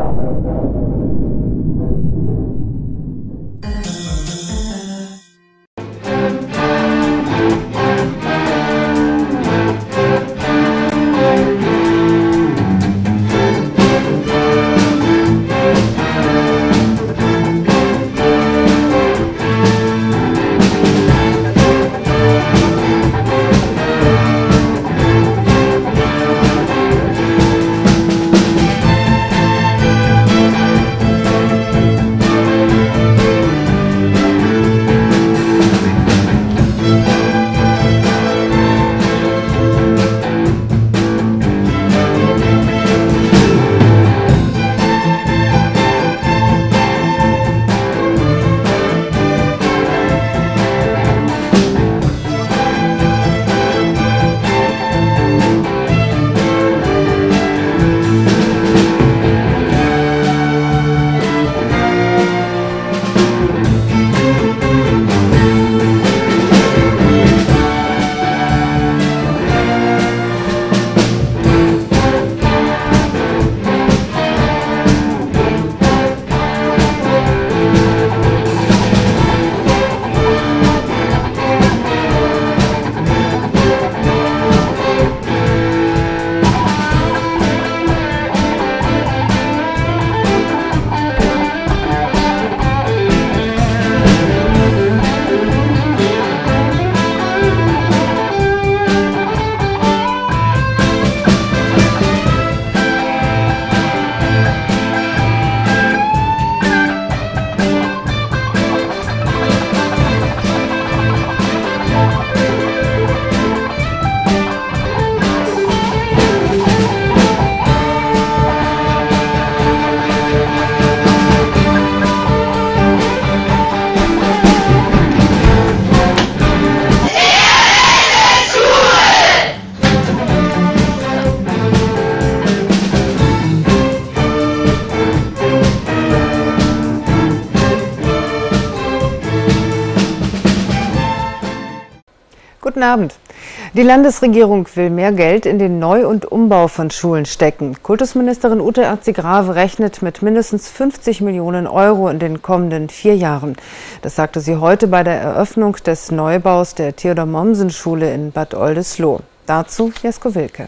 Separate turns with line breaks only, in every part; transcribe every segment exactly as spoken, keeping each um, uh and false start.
Guten Abend. Die Landesregierung will mehr Geld in den Neu- und Umbau von Schulen stecken. Kultusministerin Ute Erzi-Grave rechnet mit mindestens fünfzig Millionen Euro in den kommenden vier Jahren. Das sagte sie heute bei der Eröffnung des Neubaus der Theodor-Mommsen-Schule in Bad Oldesloe. Dazu Jesko Wilke.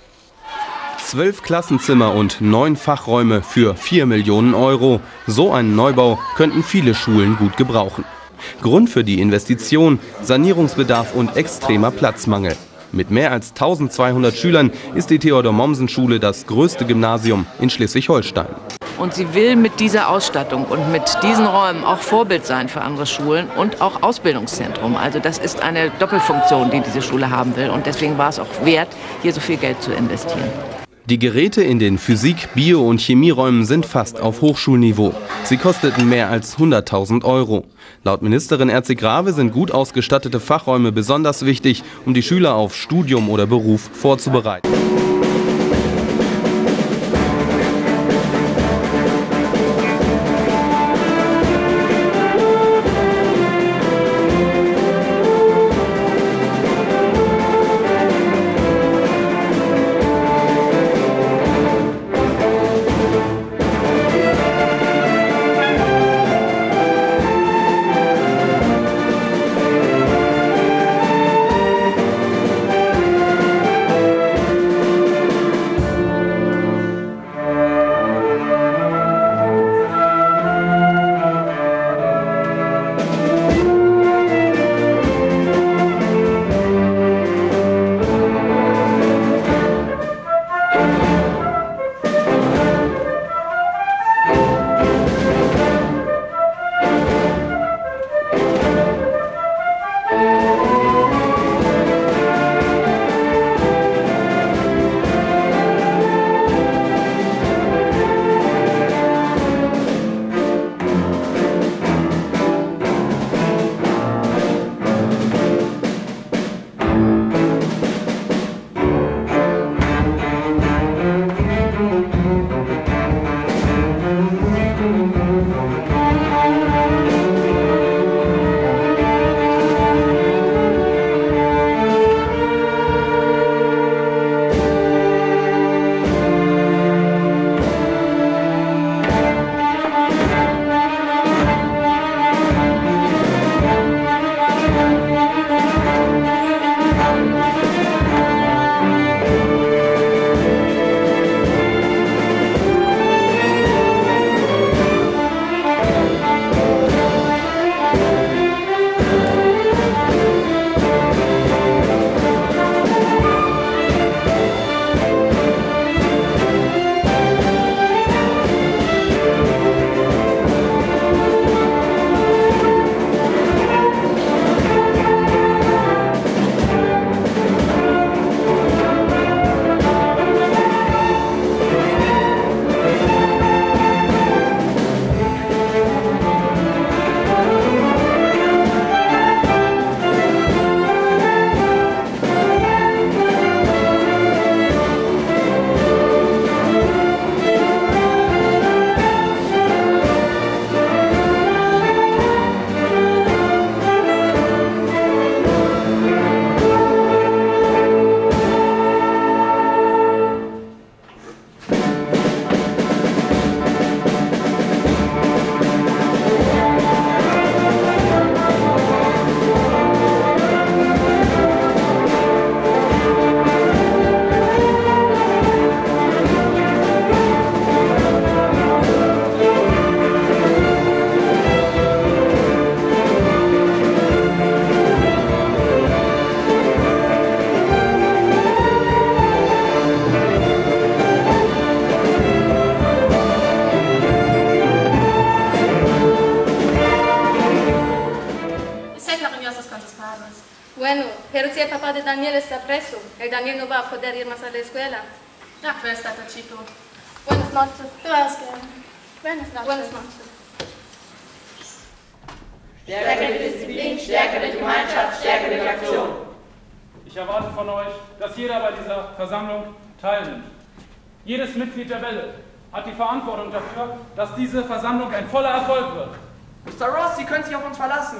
Zwölf Klassenzimmer und neun Fachräume für vier Millionen Euro. So einen Neubau könnten viele Schulen gut gebrauchen. Grund für die Investition: Sanierungsbedarf und extremer Platzmangel. Mit mehr als eintausendzweihundert Schülern ist die Theodor-Mommsen-Schule das größte Gymnasium in Schleswig-Holstein.
Und sie will mit dieser Ausstattung und mit diesen Räumen auch Vorbild sein für andere Schulen und auch Ausbildungszentrum. Also das ist eine Doppelfunktion, die diese Schule haben will. Und deswegen war es auch wert, hier so viel Geld zu investieren.
Die Geräte in den Physik-, Bio- und Chemieräumen sind fast auf Hochschulniveau. Sie kosteten mehr als hunderttausend Euro. Laut Ministerin Erzi-Grave sind gut ausgestattete Fachräume besonders wichtig, um die Schüler auf Studium oder Beruf vorzubereiten.
Heruzia il papà di Daniele sta presso e Daniele non va a poter ir más a la escuela.
Ah, wer ist das, chico?
Buenas noches.
Gracias. Buenas noches.
Buenas noches.
Stärkere Disziplin, stärkere Gemeinschaft, stärkere Aktion.
Ich erwarte von euch, dass jeder bei dieser Versammlung teilnimmt. Jedes Mitglied der Welle hat die Verantwortung dafür, dass diese Versammlung ein voller Erfolg wird.
Mister Ross, Sie können sich auf uns verlassen.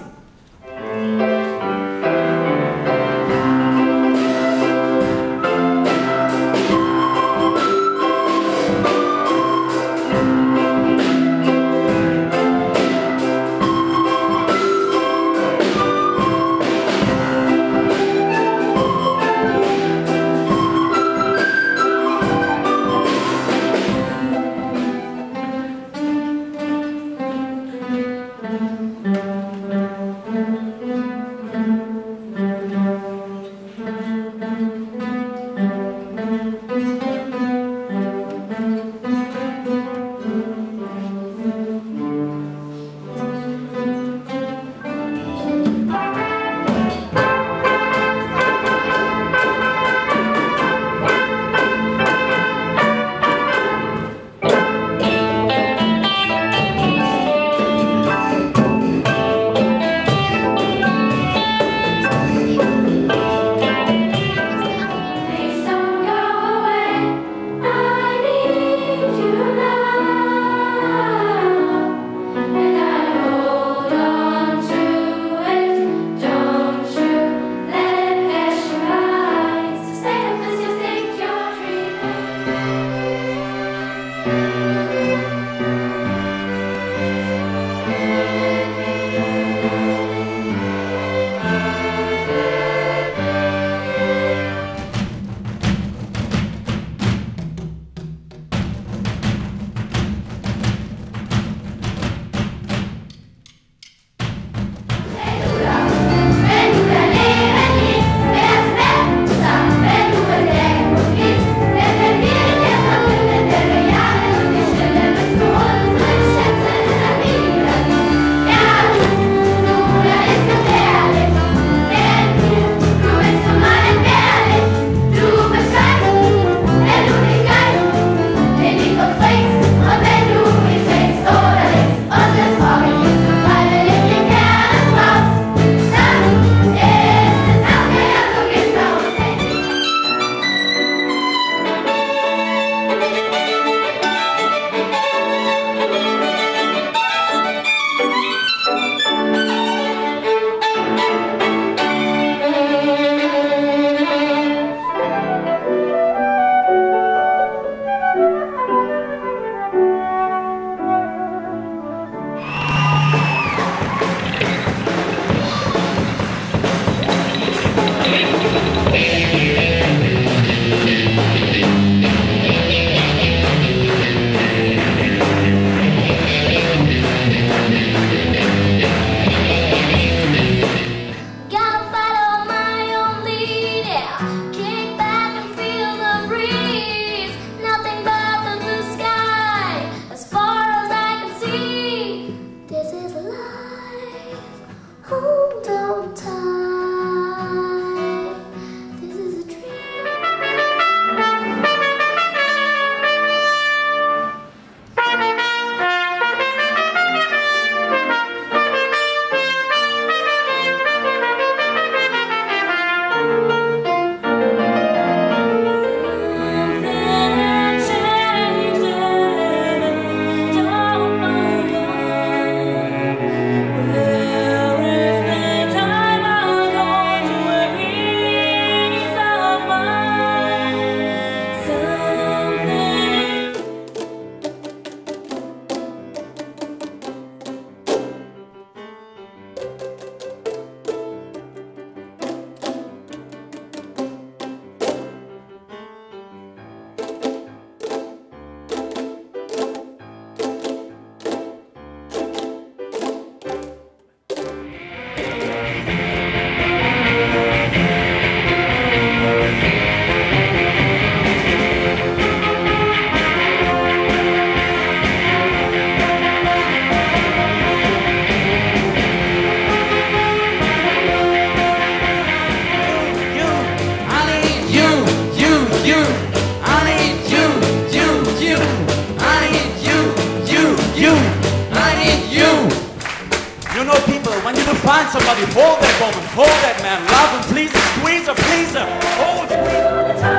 find somebody, hold that woman, hold that man, love him, please her, squeeze her, please her, hold, squeeze her.